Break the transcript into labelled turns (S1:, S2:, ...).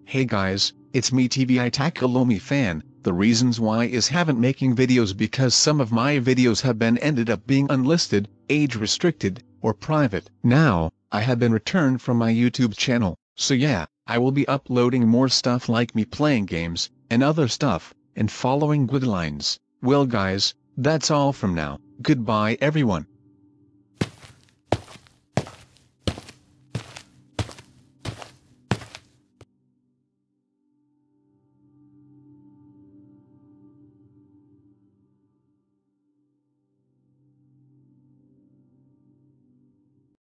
S1: Hey guys, it's me TVI Takalomi fan. The reasons why is haven't making videos because some of my videos have been ended up being unlisted, age restricted, or private. Now, I have been returned from my YouTube channel, so yeah, I will be uploading more stuff like me playing games, and other stuff, and following guidelines. Well guys, that's all from now. Goodbye everyone.